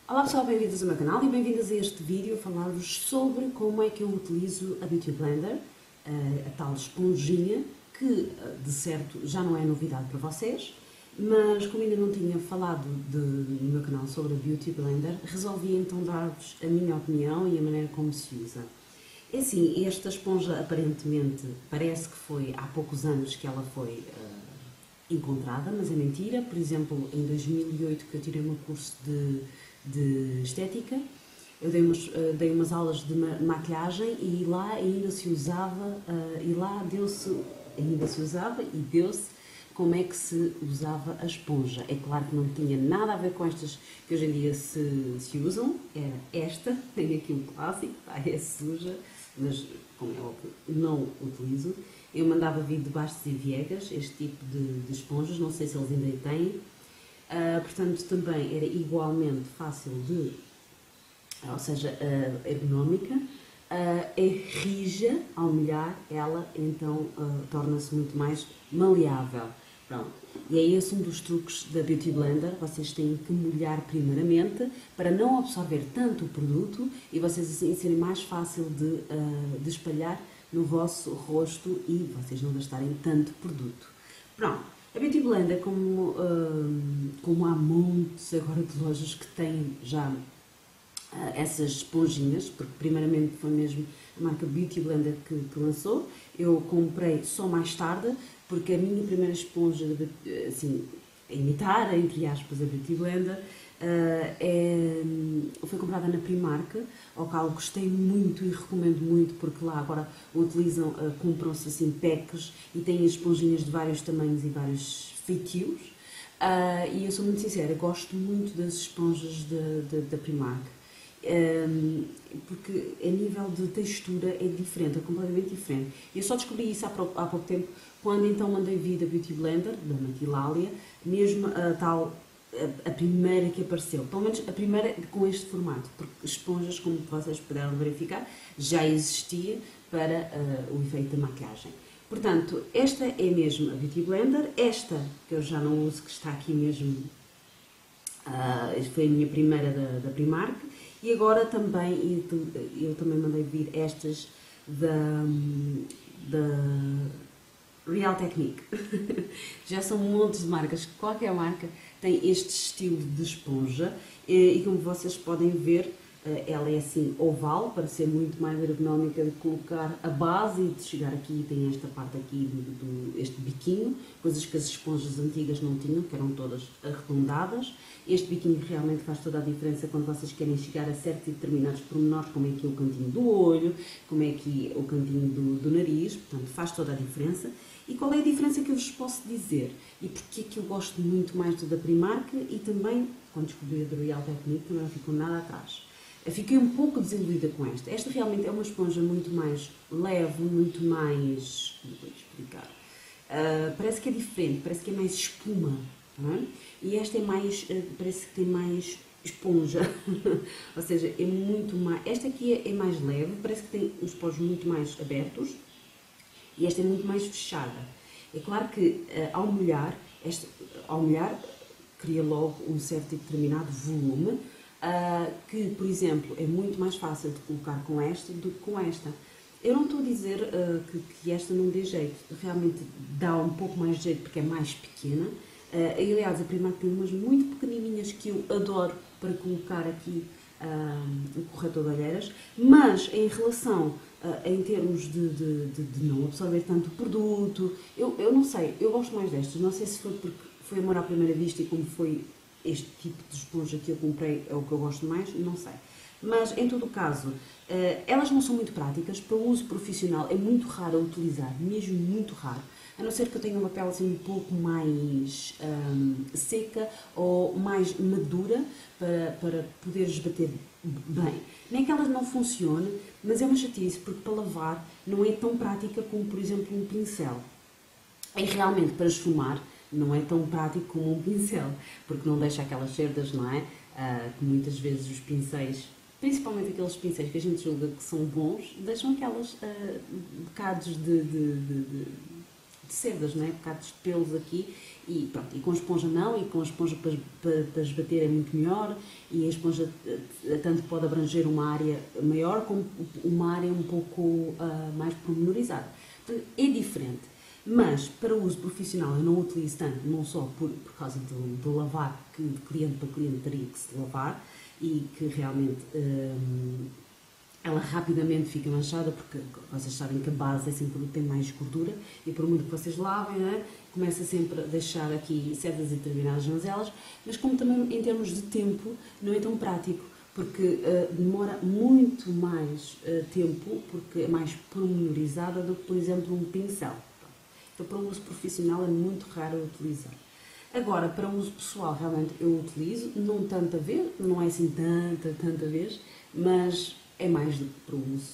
Olá pessoal, bem-vindos ao meu canal e bem-vindas a este vídeo a falar-vos sobre como é que eu utilizo a Beauty Blender, a tal esponjinha que de certo já não é novidade para vocês, mas como ainda não tinha falado no meu canal sobre a Beauty Blender, resolvi então dar-vos a minha opinião e a maneira como se usa. É assim, esta esponja aparentemente parece que foi há poucos anos que ela foi encontrada, mas é mentira. Por exemplo, em 2008 que eu tirei o meu curso de estética, eu dei umas aulas de maquilhagem e lá ainda se usava, e deu-se como é que se usava a esponja. É claro que não tinha nada a ver com estas que hoje em dia se usam, era esta, tem aqui um clássico, é suja, mas como é óbvio, não utilizo. Eu mandava vir de Bastos e Viegas este tipo de esponjas, não sei se eles ainda têm. Portanto, também era igualmente fácil ou seja, ergonómica. É rija ao molhar, ela então torna-se muito mais maleável. Pronto. E é esse um dos truques da Beauty Blender, vocês têm que molhar primeiramente para não absorver tanto o produto e vocês assim serem mais fácil de espalhar no vosso rosto e vocês não gastarem tanto produto. Pronto, a Beauty Blender, como há montes agora de lojas que têm já essas esponjinhas, porque primeiramente foi mesmo a marca Beauty Blender que lançou. Eu comprei só mais tarde, porque a minha primeira esponja, assim, a imitar, entre aspas, a Beauty Blender, foi comprada na Primark, ao qual gostei muito e recomendo muito, porque lá agora utilizam, compram-se assim packs e têm as esponjinhas de vários tamanhos e vários feitios. E eu sou muito sincera, gosto muito das esponjas da Primark. Porque a nível de textura é diferente, é completamente diferente. Eu só descobri isso há pouco tempo, quando então mandei vir da Beauty Blender, da Maquilália, mesmo a primeira que apareceu, pelo menos a primeira com este formato, porque esponjas, como vocês puderam verificar, já existia para o efeito da maquiagem. Portanto, esta é mesmo a Beauty Blender, esta que eu já não uso, que está aqui mesmo, foi a minha primeira da Primark. E agora também, eu também mandei vir estas da Real Technique. Já são montes de marcas, qualquer marca tem este estilo de esponja e como vocês podem ver, ela é assim oval, para ser muito mais ergonómica de colocar a base e de chegar aqui, tem esta parte aqui, este biquinho, coisas que as esponjas antigas não tinham, que eram todas arredondadas. Este biquinho realmente faz toda a diferença quando vocês querem chegar a certos e determinados pormenores, como é aqui o cantinho do olho, como é aqui o cantinho do nariz, portanto faz toda a diferença. E qual é a diferença que eu vos posso dizer? E porque é que eu gosto muito mais da Primark e também, quando descobri a da Real Technique, também não ficou nada atrás. Eu fiquei um pouco desiludida com esta. Esta realmente é uma esponja muito mais leve, muito mais... como vou explicar? Parece que é diferente, parece que é mais espuma, não é? E esta é mais... parece que tem mais esponja, ou seja, é muito mais... Esta aqui é mais leve, parece que tem os poros muito mais abertos e esta é muito mais fechada. É claro que ao molhar cria logo um certo e determinado volume, que, por exemplo, é muito mais fácil de colocar com esta do que com esta. Eu não estou a dizer que esta não dê jeito, realmente dá um pouco mais de jeito porque é mais pequena. Aliás, a Primark tem umas muito pequenininhas que eu adoro para colocar aqui no corretor de olheiras, mas em relação, em termos de não absorver tanto o produto, eu não sei, eu gosto mais destas, não sei se foi porque foi amor à primeira vista e como foi este tipo de esponja que eu comprei é o que eu gosto mais, não sei. Mas, em todo o caso, elas não são muito práticas, para o uso profissional é muito raro utilizar, mesmo muito raro, a não ser que eu tenha uma pele assim um pouco mais seca ou mais madura para poder esbater bem. Nem que elas não funcionem, mas é uma chatice, porque para lavar não é tão prática como, por exemplo, um pincel. E realmente, para esfumar, não é tão prático como um pincel, porque não deixa aquelas cerdas, não é? Que muitas vezes os pincéis, principalmente aqueles pincéis que a gente julga que são bons, deixam aquelas bocados de de cerdas, não é? Bocados de pelos aqui, e pronto, e com esponja não, e com a esponja para esbater é muito melhor, e a esponja tanto pode abranger uma área maior como uma área um pouco mais pormenorizada. Portanto, é diferente. Mas para o uso profissional eu não utilizo tanto, não só por causa do lavar, que de cliente para cliente teria que se lavar, e que realmente ela rapidamente fica manchada, porque vocês sabem que a base é sempre o que tem mais gordura, e por muito que vocês lavem, né, começa sempre a deixar aqui certas e determinadas mazelas, mas como também em termos de tempo não é tão prático, porque demora muito mais tempo, porque é mais pormenorizada do que, por exemplo, um pincel. Então, para o uso profissional é muito raro eu utilizar. Agora, para o uso pessoal, realmente eu utilizo, não tanta vez, não é assim tanta vez, mas é mais do que para o uso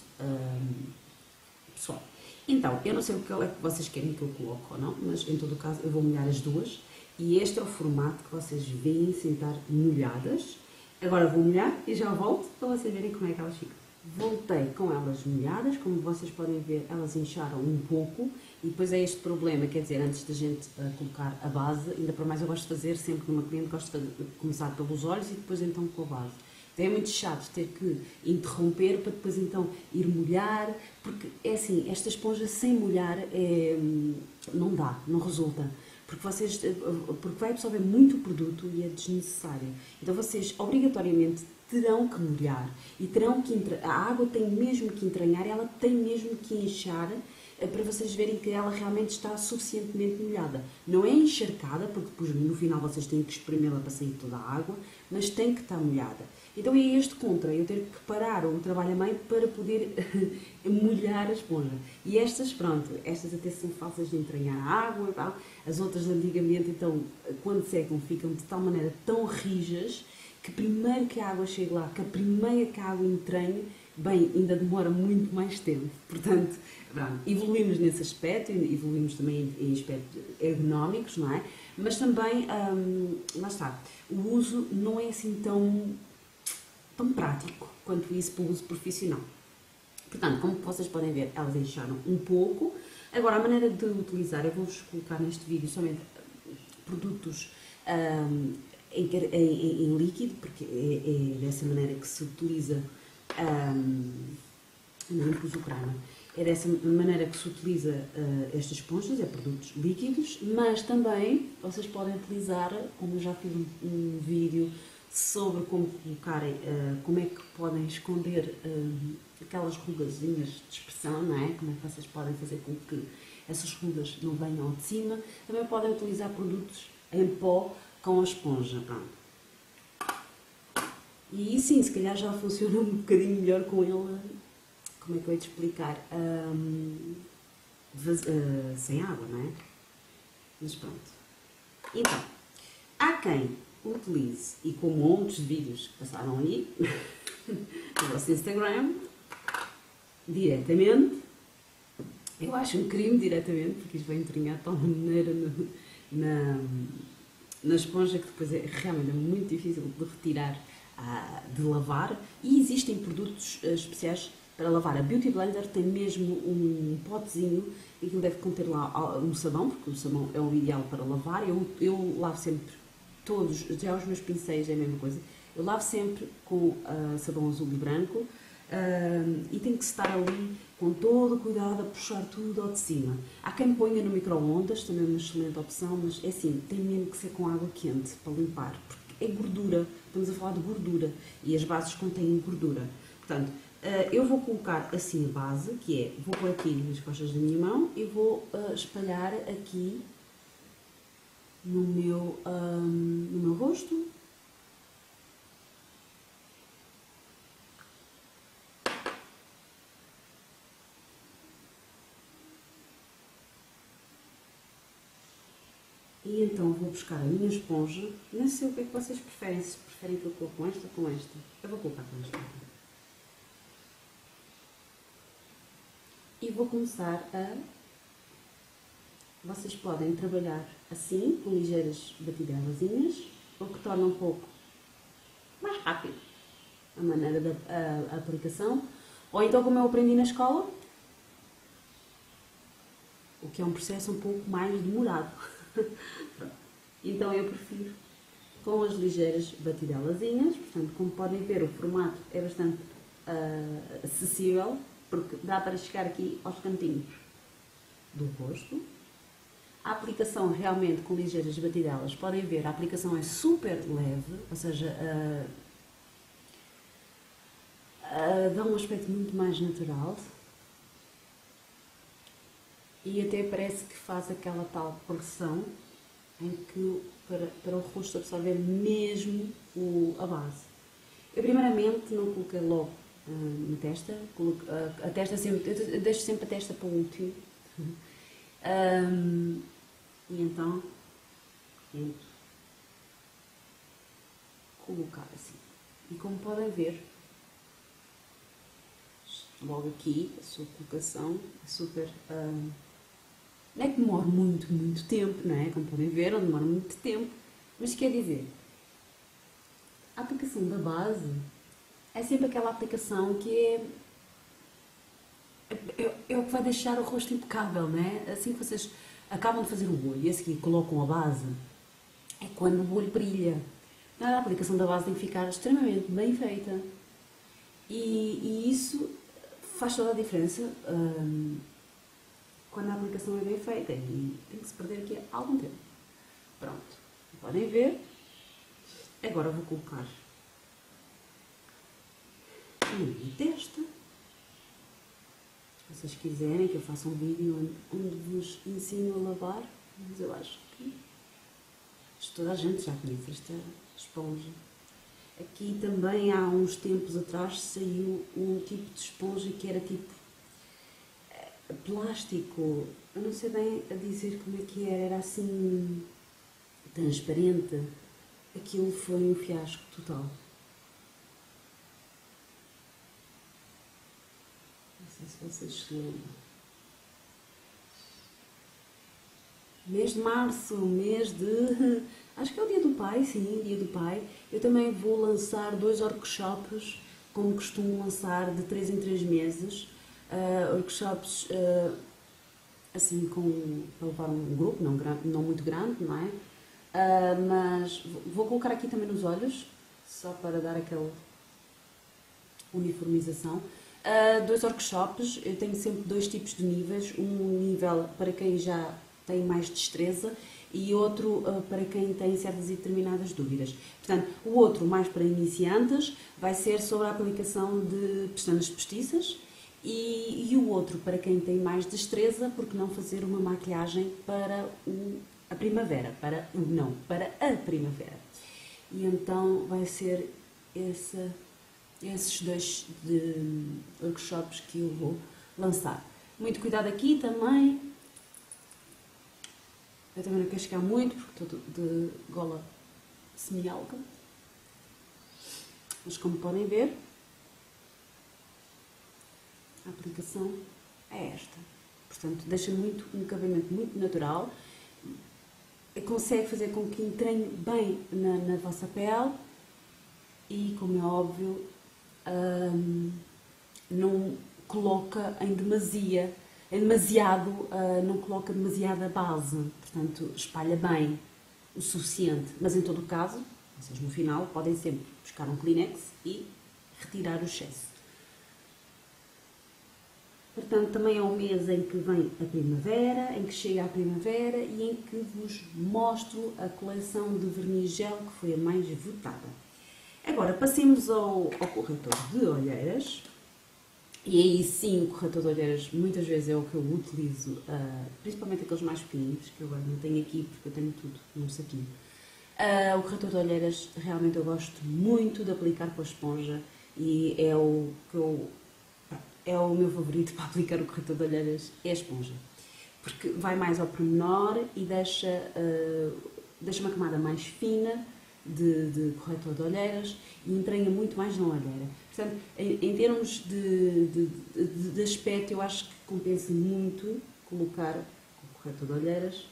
pessoal. Então, eu não sei o que é que vocês querem que eu coloque ou não, mas em todo o caso eu vou molhar as duas, e este é o formato que vocês veem sem estar molhadas. Agora vou molhar e já volto para vocês verem como é que elas ficam. Voltei com elas molhadas, como vocês podem ver, elas incharam um pouco, e depois é este problema, quer dizer, antes da gente colocar a base, ainda para mais eu gosto de fazer sempre numa cliente, gosto de começar pelos olhos e depois então com a base. Então é muito chato ter que interromper para depois então ir molhar, porque é assim, esta esponja sem molhar não dá, não resulta. Porque vai absorver muito o produto e é desnecessário. Então vocês obrigatoriamente terão que molhar e terão que a água tem mesmo que entranhar, ela tem mesmo que inchar para vocês verem que ela realmente está suficientemente molhada. Não é encharcada, porque depois no final vocês têm que espremê-la para sair toda a água, mas tem que estar molhada. Então é este contra, eu ter que parar o trabalho a meio para poder molhar a esponja. E estas, pronto, estas até são fáceis de entranhar a água e tal. As outras antigamente, então, quando secam, ficam de tal maneira tão rijas que primeiro que a água chegue lá, que a primeira que a água entranhe, bem, ainda demora muito mais tempo. Portanto, pronto, evoluímos nesse aspecto, evoluímos também em aspectos ergonómicos, não é? Mas também, lá está, o uso não é assim tão prático quanto isso para o uso profissional. Portanto, como vocês podem ver, elas incharam um pouco. Agora, a maneira de utilizar, eu vou-vos colocar neste vídeo somente produtos em líquido, porque é dessa maneira que se utiliza, não pus o creme, é dessa maneira que se utiliza estas esponjas, é produtos líquidos, mas também vocês podem utilizar, como eu já fiz um vídeo sobre como colocarem, como é que podem esconder aquelas rugazinhas de expressão, não é? Como é que vocês podem fazer com que essas rugas não venham de cima. Também podem utilizar produtos em pó com a esponja, pronto. E sim, se calhar já funciona um bocadinho melhor com ele, como é que eu ia te explicar, sem água, não é? Mas pronto. Então, há quem utilize, e com montes de vídeos que passaram aí, no vosso Instagram, diretamente. Eu acho um crime diretamente, porque isto vai entrinhar de tal maneira na esponja que depois é realmente muito difícil de retirar, de lavar. E existem produtos especiais para lavar. A Beauty Blender tem mesmo um potezinho e que deve conter lá um sabão, porque o sabão é o ideal para lavar. Eu lavo sempre todos, já os meus pincéis é a mesma coisa. Eu lavo sempre com sabão azul e branco. E tem que estar ali com todo o cuidado a puxar tudo ao de cima. Há quem ponha no micro-ondas, também é uma excelente opção, mas é assim, tem mesmo que ser com água quente para limpar, porque é gordura, estamos a falar de gordura e as bases contêm gordura. Portanto, eu vou colocar assim a base, que é, vou pôr aqui nas costas da minha mão e vou espalhar aqui no meu rosto. E então vou buscar a minha esponja, não sei o que é que vocês preferem, se preferem que eu coloque com esta ou com esta. Eu vou colocar com esta. E vou começar Vocês podem trabalhar assim, com ligeiras batidelazinhas, o que torna um pouco mais rápido a maneira da aplicação. Ou então, como eu aprendi na escola, o que é um processo um pouco mais demorado. Então eu prefiro com as ligeiras batidelazinhas, portanto, como podem ver, o formato é bastante acessível, porque dá para chegar aqui aos cantinhos do rosto. A aplicação realmente com ligeiras batidelas, podem ver, a aplicação é super leve, ou seja, dá um aspecto muito mais natural e até parece que faz aquela tal pressão em que para o rosto absorver mesmo a base. Eu primeiramente não coloquei logo na testa, a testa sempre, eu deixo sempre a testa para o último. E então tento colocar assim. E como podem ver, logo aqui a sua colocação é super. Não é que demora muito tempo, não é? Como podem ver, não demora muito tempo. Mas quer dizer, a aplicação da base é sempre aquela aplicação que é o que vai deixar o rosto impecável, não é? Assim que vocês acabam de fazer o olho e a seguir colocam a base, é quando o olho brilha. A aplicação da base tem que ficar extremamente bem feita. E isso faz toda a diferença quando a aplicação é bem feita. E tem que se perder aqui algum tempo. Pronto. Podem ver. Agora vou colocar na minha testa. Se vocês quiserem que eu faça um vídeo onde vos ensino a lavar, mas eu acho que toda a gente já conhece esta esponja. Aqui também há uns tempos atrás saiu um tipo de esponja que era tipo plástico, eu não sei bem a dizer como é que era assim transparente. Aquilo foi um fiasco total. Não sei se vocês se lembram. Mês de março, mês de... Acho que é o dia do pai, sim, dia do pai. Eu também vou lançar 2 workshops, como costumo lançar, de 3 em 3 meses. Workshops, assim, para levar um grupo, não muito grande, não é? Mas vou colocar aqui também nos olhos, só para dar aquela uniformização. 2 workshops, eu tenho sempre 2 tipos de níveis. Um nível para quem já tem mais destreza e outro para quem tem certas e determinadas dúvidas. Portanto, o outro, mais para iniciantes, vai ser sobre a aplicação de pestanas postiças e o outro para quem tem mais destreza, porque não fazer uma maquilhagem para a primavera, para a primavera. E então vai ser esses 2 workshops que eu vou lançar. Muito cuidado aqui também. Eu também não quero chegar muito, porque estou de gola semi-alta. Mas como podem ver, a aplicação é esta. Portanto, deixa um acabamento muito natural. Consegue fazer com que entranhe bem na vossa pele. E, como é óbvio, não coloca em demasiado, não coloca demasiada base, portanto espalha bem o suficiente, mas em todo o caso, vocês no final podem sempre buscar um Kleenex e retirar o excesso. Portanto, também é um mês em que vem a primavera, em que chega a primavera e em que vos mostro a coleção de verniz gel que foi a mais votada. Agora passemos ao corretor de olheiras. E aí sim, o corretor de olheiras muitas vezes é o que eu utilizo, principalmente aqueles mais pequeninos, que eu agora não tenho aqui porque eu tenho tudo num saquinho. O corretor de olheiras realmente eu gosto muito de aplicar com a esponja e é o meu favorito para aplicar o corretor de olheiras, é a esponja. Porque vai mais ao pormenor e deixa uma camada mais fina de corretor de olheiras e entranha muito mais na olheira. Portanto, em termos de aspecto, eu acho que compensa muito colocar o corretor de olheiras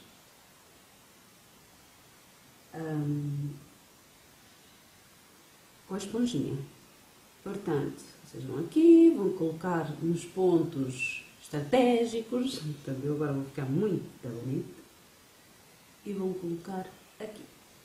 com a esponjinha. Portanto, vocês vão aqui, vão colocar nos pontos estratégicos. Portanto, eu agora vou ficar muito bonita e vou colocar aqui.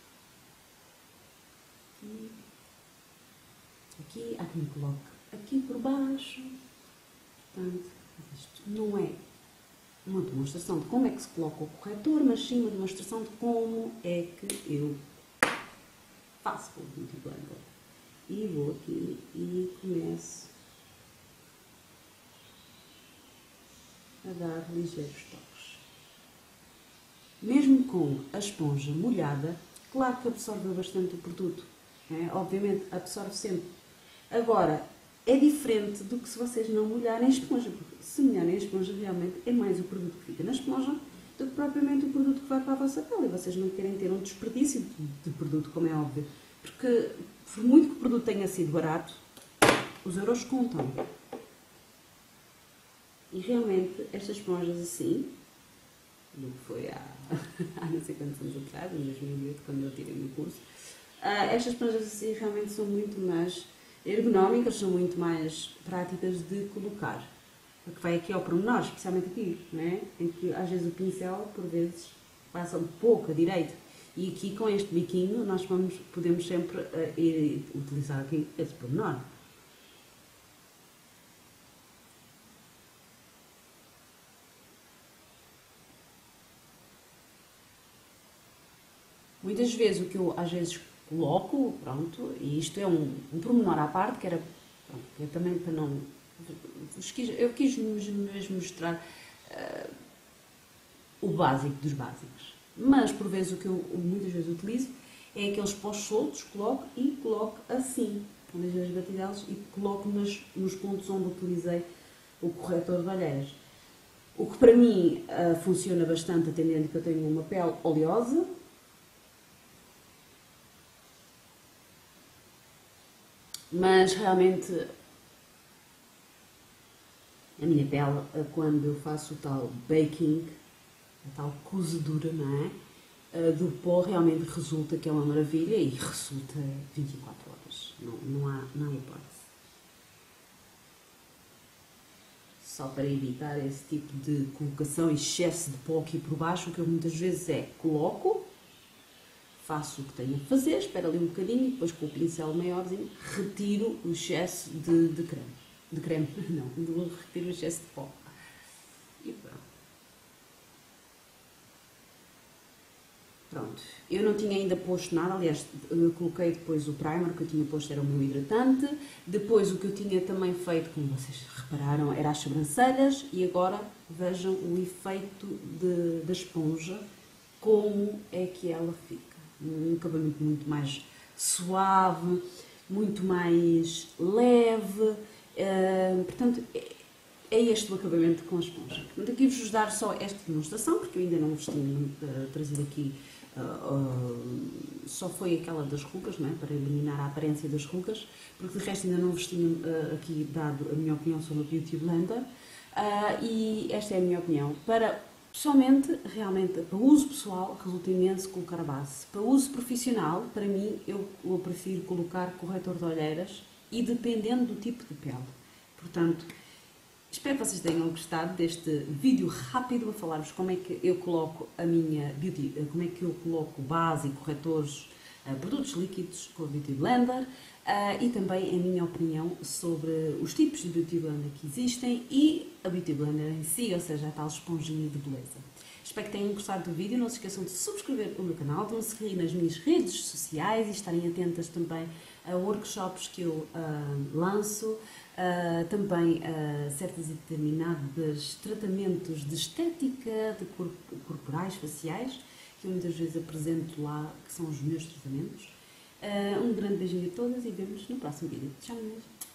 Aqui, há quem coloque aqui por baixo. Portanto, isto não é uma demonstração de como é que se coloca o corretor, mas sim uma demonstração de como é que eu faço com o Beauty Blender. E vou aqui e começo a dar ligeiros toques. Mesmo com a esponja molhada, claro que absorve bastante o produto. Obviamente absorve sempre. Agora, é diferente do que se vocês não molharem a esponja, porque se molharem a esponja realmente é mais o produto que fica na esponja do que propriamente o produto que vai para a vossa pele. E vocês não querem ter um desperdício de produto, como é óbvio. Porque, por muito que o produto tenha sido barato, os euros contam. E realmente, estas esponjas assim, no que foi há não sei quantos anos atrás, em 2008, quando eu tirei o meu curso, estas esponjas assim realmente são muito mais ergonómicas, são muito mais práticas de colocar. O que vai aqui ao pormenor, especialmente aqui, não é? Em que às vezes o pincel, por vezes, passa um pouco a direito. E aqui com este biquinho nós podemos sempre utilizar aqui esse pormenor. Muitas vezes o que eu às vezes coloco, pronto, e isto é um pormenor à parte, que era, pronto, que também para não... Eu quis mesmo mostrar o básico dos básicos. Mas, por vezes, o que eu muitas vezes utilizo é aqueles pós soltos, coloco assim, com ligeiras batidelas, e coloco nos pontos onde utilizei o corretor de olheiras. O que para mim funciona bastante, atendendo que eu tenho uma pele oleosa. Mas realmente a minha pele, quando eu faço o tal baking, a tal cozedura, não é? Do pó, realmente resulta que é uma maravilha e resulta 24 horas. Não há hipótese. Só para evitar esse tipo de colocação e excesso de pó aqui por baixo, o que eu muitas vezes coloco, faço o que tenho a fazer, espero ali um bocadinho e depois com o pincel maiorzinho retiro o excesso de creme. De creme, não, retiro o excesso de pó. E pronto. Pronto, eu não tinha ainda posto nada, aliás, coloquei depois o primer que eu tinha posto, era o meu hidratante. Depois o que eu tinha também feito, como vocês repararam, era as sobrancelhas. E agora vejam o efeito da esponja, como é que ela fica. Um acabamento muito mais suave, muito mais leve, portanto é este o acabamento com a esponja. Portanto, aqui vos dar só esta demonstração, porque eu ainda não vos tinha trazido aqui, só foi aquela das rugas, não é? Para eliminar a aparência das rugas, porque de resto ainda não vos tinha aqui dado a minha opinião sobre o Beauty Blender, e esta é a minha opinião. Pessoalmente, realmente, para uso pessoal, resulta imenso colocar a base. Para uso profissional, para mim, eu prefiro colocar corretor de olheiras e dependendo do tipo de pele. Portanto, espero que vocês tenham gostado deste vídeo rápido a falar-vos como é que eu coloco a minha beauty, como é que eu coloco base e corretores, produtos líquidos com o Beauty Blender, e também a minha opinião sobre os tipos de Beauty Blender que existem e a Beauty Blender em si, ou seja, a tal esponjinha de beleza. Espero que tenham gostado do vídeo, não se esqueçam de subscrever o meu canal, de me seguir nas minhas redes sociais e estarem atentas também a workshops que eu lanço, também a certos e determinados tratamentos de estética, de corporais, faciais, que eu muitas vezes apresento lá, que são os meus tratamentos. Um grande beijinho a todas e vemos no próximo vídeo. Tchau, meninas!